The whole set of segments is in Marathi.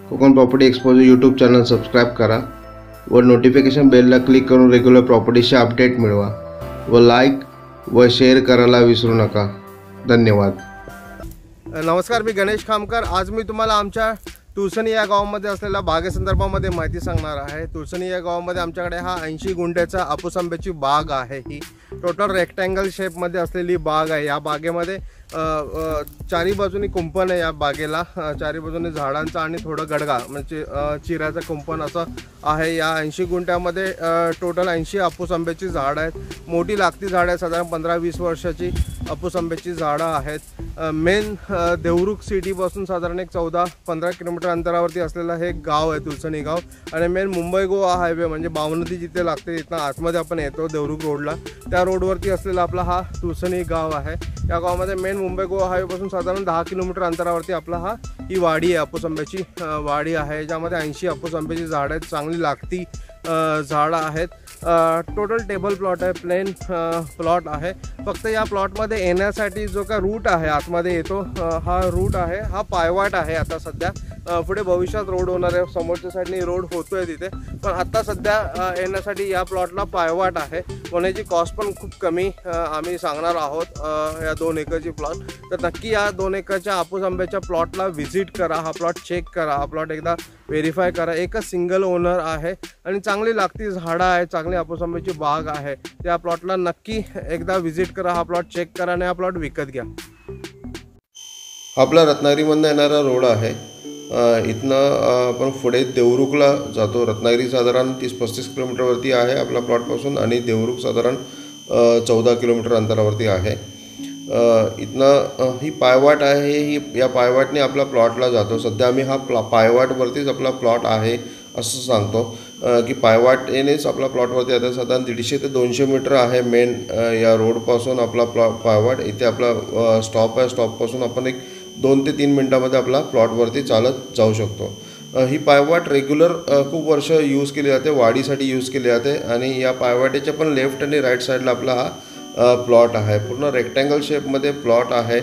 Konkan property expose YouTube channel subscribe करा व नोटिफिकेशन बेलला क्लिक करून रेग्युलर प्रॉपर्टीचे अपडेट मिळवा व लाईक व शेअर करायला विसरू नका। धन्यवाद। नमस्कार, मी गणेश खामकर। आज मी तुम्हाला आमच्या तुळसणी या गावामध्ये असलेल्या बागेसंदर्भामध्ये माहिती सांगणार आहे। तुळसणी या गावामध्ये आमच्याकडे हा 80 गुंठ्याचा हापूस आंब्याची बाग आहे। ही टोटल रेक्टँगल शेपमध्ये असलेली बाग आहे। या बागेमध्ये चारी बाजूनी कुंपण आहे। या बागेला चारी बाजूनी झाडांचा आणि थोडं गडगा म्हणजे चिऱ्याचं कुंपण असं आहे। या 80 गुंठ्यामध्ये टोटल 80 हापूस आंब्याची झाडं आहेत। मोठी लागती झाडं आहेत, साधारण 15-20 वर्षाची हापूस आंब्याची झाडं आहेत। मेन देवरुख सिटीपासून साधारण एक 14-15 किलोमीटर अंतरावरती असलेलं हे गाव आहे तुळसणी गाव। आणि मेन मुंबई गोवा हायवे म्हणजे बावनदी जिथे लागते तिथं आतमध्ये आपण येतो देवरुख रोडला, त्या रोडवरती असलेला आपला हा तुळसणी गाव आहे। या गावामध्ये मेन मुंबई गोवा हायवेपासून साधारण 10 किलोमीटर अंतरावरती आपला ही वाडी आहे, हापूस आंब्याची वाडी आहे, ज्यामध्ये 80 हापूस आंब्याची झाडं आहेत। चांगली लागती झाडं आहेत। टोटल टेबल प्लॉट आहे, प्लेन प्लॉट आहे। फक्त या प्लॉटमध्ये येण्यासाठी जो का रूट आहे आतमध्ये येतो हा रूट आहे, हा पायवाट आहे। आता सध्या पुढे भविष्यात रोड होणार आहे, समोरच्या साईडने रोड होतोय तिथे, पण आता सध्या येण्यासाठी या प्लॉटला पायवाट आहे। होण्याची कॉस्ट पण खूप कमी आम्ही सांगणार आहोत। या 2 एकरची प्लॉट, तर नक्की या 2 एकरच्या हापूस आंब्याच्या प्लॉटला व्हिजिट करा, हा प्लॉट चेक करा, हा प्लॉट एकदा व्हेरीफाय करा। एकच सिंगल ओनर आहे आणि चांगली लागती झाडं आहे, चांगली हापूस आंब्याची बाग आहे। त्या प्लॉटला नक्की एकदा व्हिजिट करा, हा प्लॉट चेक करा आणि हा प्लॉट विकत घ्या। आपला रत्नागिरीमधून येणारा रोड आहे। इथनं आपण पुढे देवरुखला जातो। रत्नागिरी साधारण 30-35 किलोमीटरवरती आहे आपला प्लॉटपासून आणि देवरुख साधारण 14 किलोमीटर अंतरावरती आहे। इथनं ही पायवाट आहे, ही या पायवाटने आपला प्लॉटला जातो। सध्या आम्ही हा पायवाटवरतीच आपला प्लॉट आहे असं सांगतो की पायवाटेनेच आपला प्लॉटवरती आता साधारण 150 ते 200 मीटर आहे मेन या रोडपासून आपला पायवाट। इथे आपला स्टॉप आहे, स्टॉपपासून आपण एक 2 ते 3 मिनटामध्ये आपला प्लॉटवरती चालत जाऊ शकतो। ही पायवाट रेग्युलर खूप वर्ष यूज केली जाते, वाढीसाठी यूज केली जाते आणि या पायवाटेच्या पण लेफ्ट आणि राईट साईडला आपला हा प्लॉट आहे। पूर्ण रेक्टँगल शेपमध्ये प्लॉट आहे।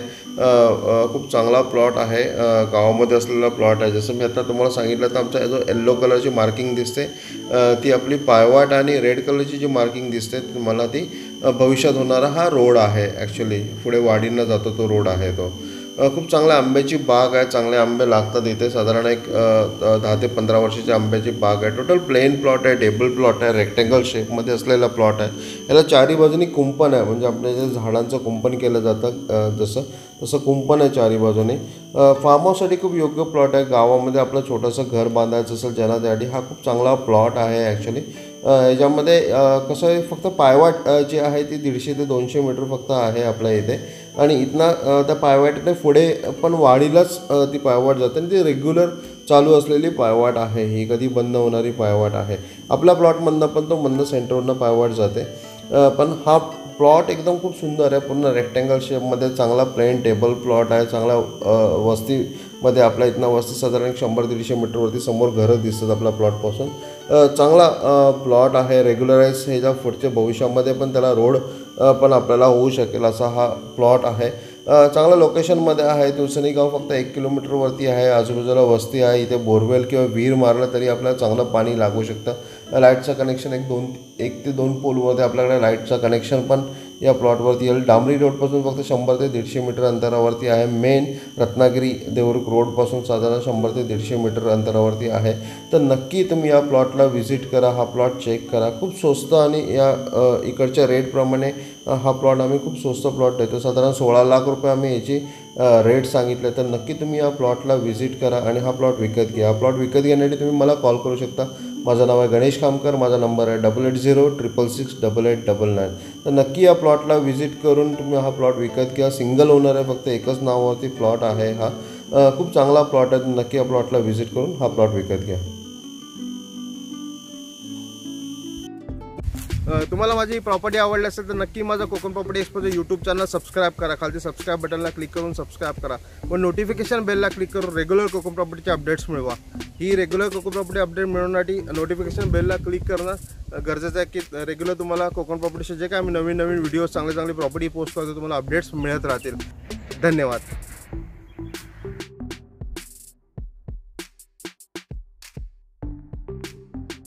खूप चांगला प्लॉट आहे, गावामध्ये असलेला प्लॉट आहे। जसं मी आता तुम्हाला सांगितलं तर आमचा जो येल्लो कलरची मार्किंग दिसते ती आपली पायवाट आणि रेड कलरची जी मार्किंग दिसते तुम्हाला ती भविष्यात होणारा हा रोड आहे। ॲक्च्युली पुढे वाडींना जातो तो रोड आहे तो। खूप चांगल्या आंब्याची बाग आहे, चांगले आंबे लागतात इथे। साधारण एक 10 ते 15 वर्षाची आंब्याची बाग आहे। टोटल प्लेन प्लॉट आहे, टेबल प्लॉट आहे, रेक्टँगल शेपमध्ये असलेला प्लॉट आहे। याला चारी बाजूनी कुंपण आहे, म्हणजे आपल्या जे झाडांचं कुंपण केलं जातं तसं कुंपण आहे चारी बाजूने। फार्म हाऊससाठी खूप योग्य प्लॉट आहे। गावामध्ये आपलं छोटंसं घर बांधायचं असेल ज्यांना त्यासाठी हा खूप चांगला प्लॉट आहे ॲक्च्युली। याच्यामध्ये कसं आहे, फक्त पायवाट जी आहे ती 150 ते 200 मीटर फक्त आहे आपल्या इथे आणि इथनं त्या पायवाटेने पुढे पण वाडीलाच ती पायवाट जाते आणि ती रेग्युलर चालू असलेली पायवाट आहे। ही कधी बंद होणारी पायवाट आहे। आपल्या प्लॉटमधनं पण तो मधनं सेंटरवरनं पायवाट जाते। पण हा प्लॉट एकदम खूप सुंदर आहे, पूर्ण रेक्टँगल शेपमध्ये चांगला प्लेन टेबल प्लॉट आहे। चांगला वस्तीमध्ये आपल्या इथनं वस्ती साधारण 100-150 मीटरवरती समोर घरं दिसतात आपल्या प्लॉटपासून। चांगला प्लॉट आहे, रेग्युलराईज ह्याच्या पुढच्या भविष्यामध्ये पण त्याला रोड पण आपल्याला होऊ शकेल असा हा प्लॉट आहे। चांगल्या लोकेशनमध्ये आहे। तुळसणी गाव फक्त 1 किलोमीटरवरती आहे। आजूबाजूला वस्ती आहे। इथे बोरवेल किंवा विहीर मारलं तरी आपल्याला चांगलं पाणी लागू शकतं। लाईटचं कनेक्शन 1 ते 2 पोलमध्ये आपल्याकडे लाईटचं कनेक्शन पण या प्लॉटवरती येईल। डांबरी रोडपासून फक्त 100 ते 150 मीटर अंतरावरती आहे। मेन रत्नागिरी देवरुख रोडपासून साधारण 100 ते 150 मीटर अंतरावरती आहे। तर नक्की तुम्ही या प्लॉटला व्हिजिट करा, हा प्लॉट चेक करा। खूप स्वस्त आणि या इकडच्या रेटप्रमाणे हा प्लॉट आम्ही खूप स्वस्त प्लॉट देतो। साधारण 16 लाख रुपये आम्ही याची रेट सांगितले। तर नक्की तुम्ही या प्लॉटला व्हिजिट करा आणि हा प्लॉट विकत घ्या। हा प्लॉट विकत घेण्यासाठी तुम्ही मला कॉल करू शकता। माझं नाव आहे गणेश खामकर, माझा नंबर आहे 8806668899। तर नक्की या प्लॉटला व्हिजिट करून तुम्ही हा प्लॉट विकत घ्या। सिंगल ओनर आहे, फक्त एकच नावावरती प्लॉट आहे हा। खूप चांगला प्लॉट आहे। नक्की या प्लॉटला व्हिजिट करून हा प्लॉट विकत घ्या। तुम्हाला माझी प्रॉपर्टी आवडली असेल तर नक्की माझा Konkan property expose YouTube channel subscribe करा। खालती सबस्क्राईब बटनला क्लिक करून सबस्क्राईब करा व नोटिफिकेशन बेलला क्लिक करून रेग्युलर कोकण प्रॉपर्टीचे अपडेट्स मिळवा। ही रेग्युलर कोकण प्रॉपर्टी अपडेट मिळवण्यासाठी नोटिफिकेशन बेलला क्लिक करणं गरजेचं आहे की रेग्युलर तुम्हाला कोकण प्रॉपर्टीचे जे काय आम्ही नवीन व्हिडिओज चांगले प्रॉपर्टी पोस्ट करतो तुम्हाला अपडेट्स मिळत राहतील। धन्यवाद।